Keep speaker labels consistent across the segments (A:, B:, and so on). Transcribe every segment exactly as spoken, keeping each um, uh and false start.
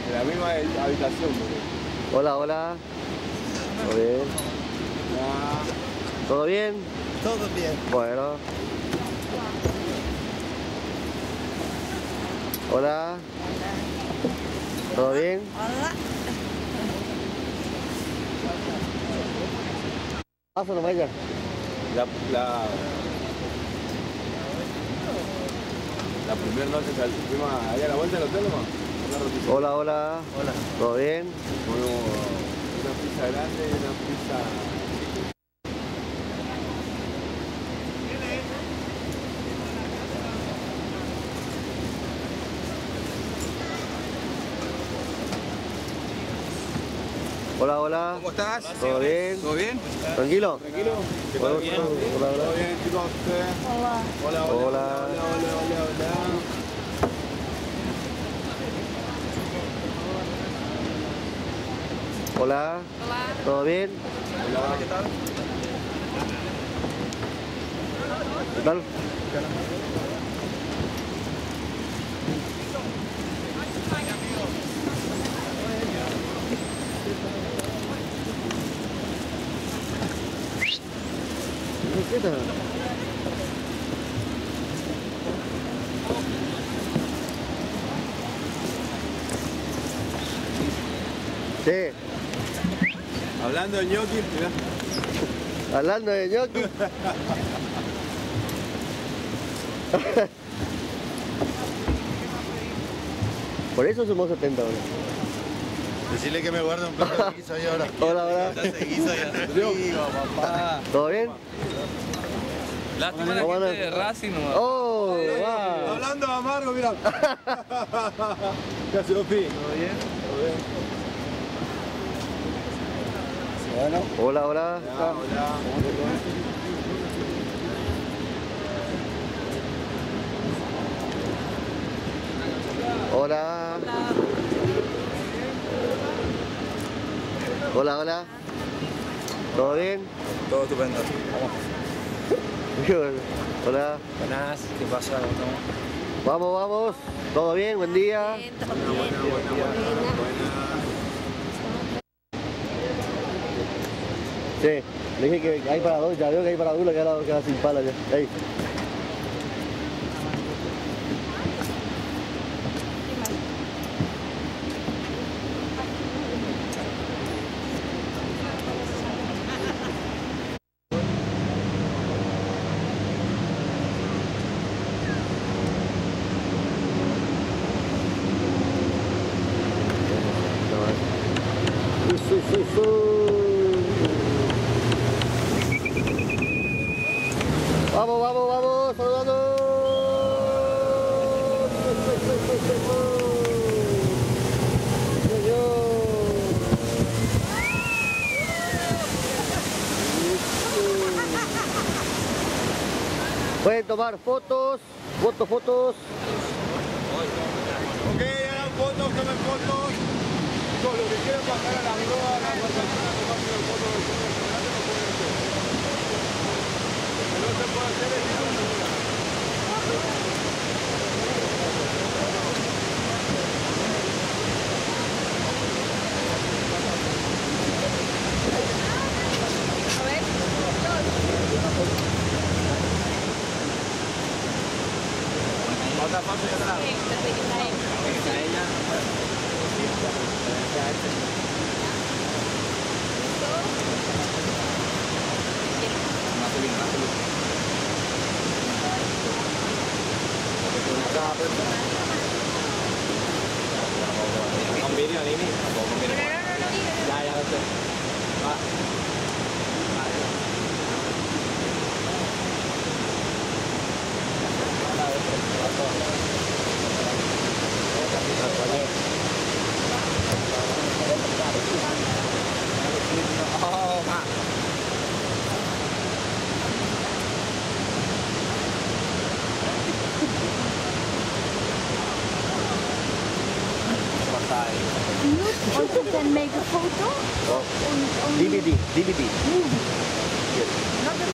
A: En la misma habitación, boludo.
B: Hola, hola. ¿Todo bien?
A: Hola.
B: ¿Todo bien?
C: Todo bien.
B: Bueno. Hola. ¿Todo bien?
D: Hola.
B: Pasa nomás ya.
A: La, la, la primera noche sal- fuimos ahí a la vuelta del hotel, ¿no?
B: Hola, hola.
C: Hola.
B: ¿Todo bien?
A: Comimos una pizza grande y una pizza...
B: Hola, hola.
C: ¿Cómo estás?
B: ¿Todo bien?
C: ¿Todo bien?
B: ¿Tranquilo?
A: ¿Tranquilo? ¿Qué
B: Hola,
A: tal? Bien.
B: hola, hola.
A: ¿Todo bien, chicos? ¿Ustedes?
D: Hola.
A: Hola, hola,
B: Hola.
A: hola, hola, hola, hola, hola.
B: Hola.
D: Hola.
B: ¿Todo bien?
A: Hola.
C: ¿Qué tal?
B: ¿Qué tal? ¿Qué tal? Sí,
A: Hablando de ñoqui, mirá.
B: hablando de ñoqui. Por eso somos setenta ahora.
C: Decirle que me guarde un plato de guiso ahí ahora.
B: Hola, hola.
C: Ya se guiso ya te digo, papá.
B: ¿Todo bien?
E: Lástima la
B: ¿Cómo
E: gente
B: andan?
E: de Racing nomás.
B: ¡Oh! ¡Wow!
A: Hablando de amargo, mirá. ¿Qué hace, Opi? ¿Todo bien? ¿Todo bien?
C: Bueno.
B: Hola, hola.
A: Hola, hola.
B: Hola. Hola, hola. ¿Todo bien?
C: Todo estupendo.
B: Hola.
C: Buenas, ¿qué pasa?
B: Vamos, vamos. ¿Todo bien? Buen día.
D: Bien, todo bien.
B: Sí, le dije que hay para dos, ya veo que hay para uno, que ahora queda sin pala ya. Ey. Su, su, su, su. Vamos, vamos, vamos, saludando. Pueden tomar fotos, fotos, fotos.
A: Ok, hagan fotos, tomen fotos. Todos los que quieran pasar a la grúa, a la guardación, a tomarse las fotos del fondo del restaurante, lo pueden hacer. Lo que no se puede hacer es ir a la grúa.
D: A ver,
A: Otra foto y otra.
D: sí, perfecto, está bien.
A: Con vídeo ini, apa con vídeo?
D: No, no, no, no, no.
A: Ya, ya lo sé. Va. Oh, Pak.
D: You also can make a photo on, on
B: D V D, D V D.
D: movie. Not a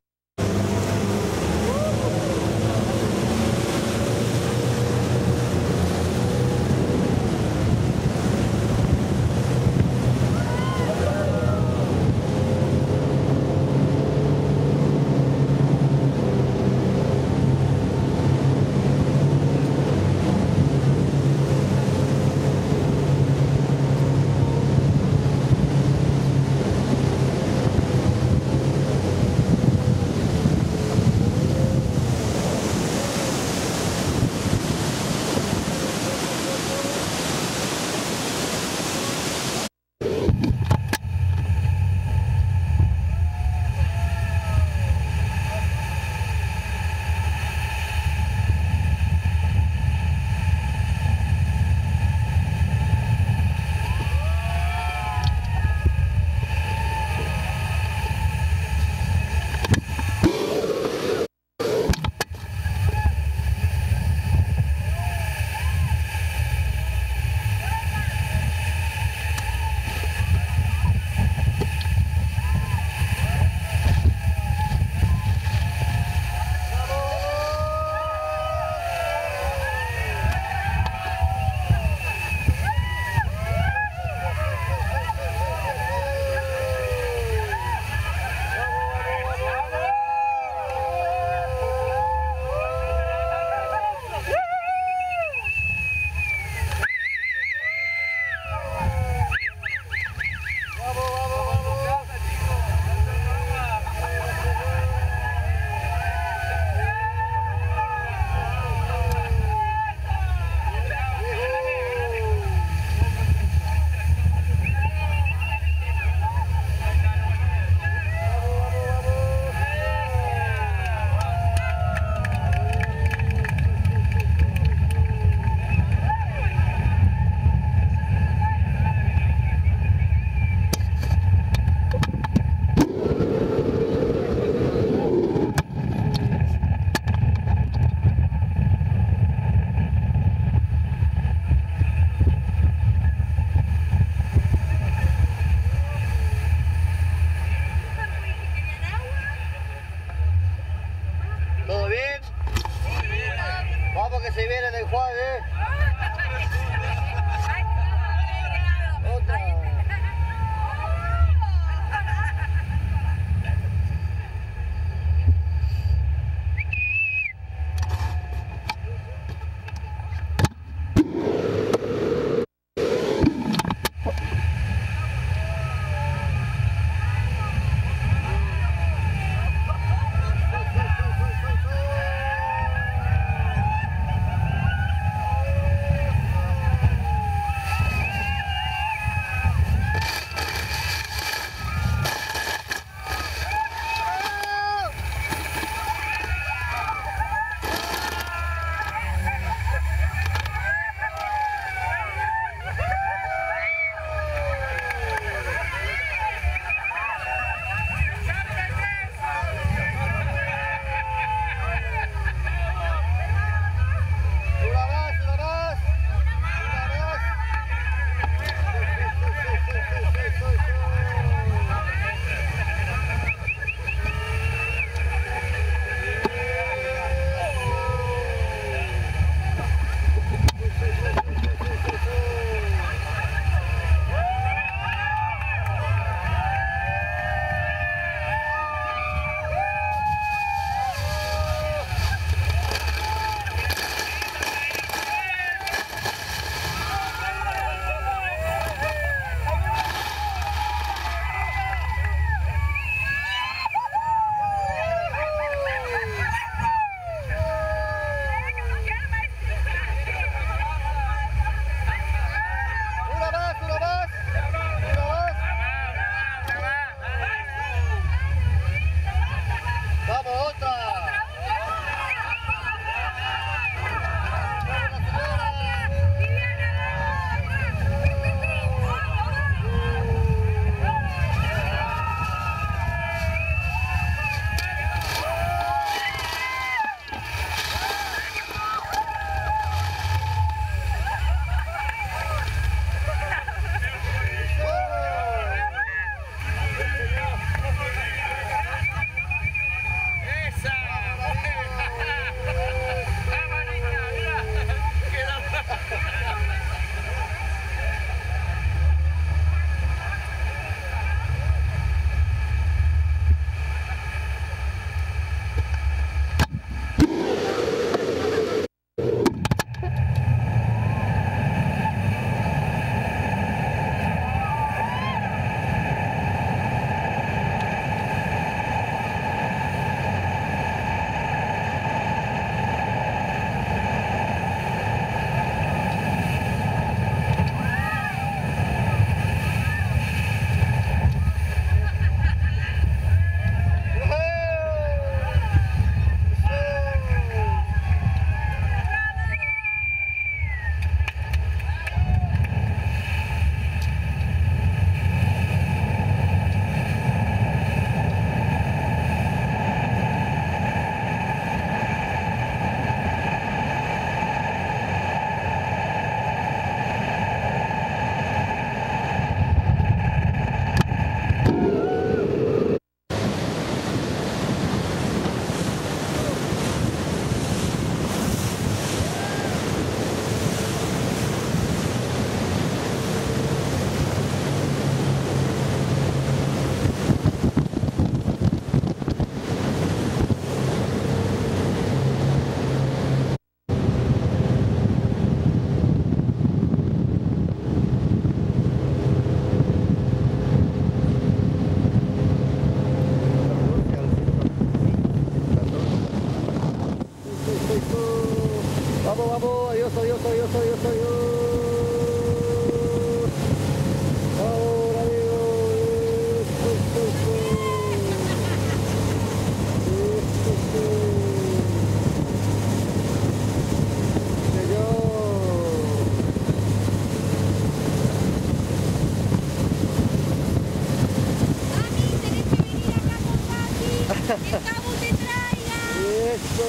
B: Eso.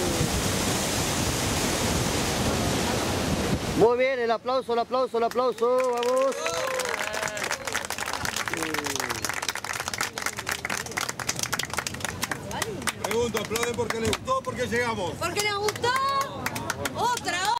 B: Muy bien, el aplauso, el aplauso, el aplauso, vamos.
A: Pregunto, ¿aplauden porque les gustó o porque llegamos?
F: Porque nos gustó. Otra,